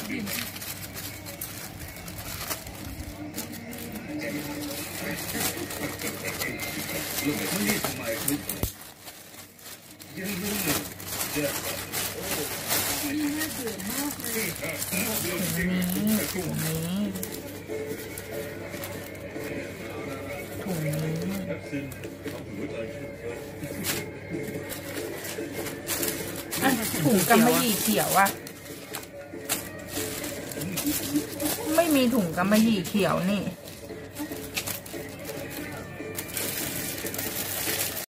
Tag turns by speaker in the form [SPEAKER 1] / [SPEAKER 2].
[SPEAKER 1] ถุงกำมะหยี่เขียวอะไม่มีถุงกำมะหยี่เขียวนี่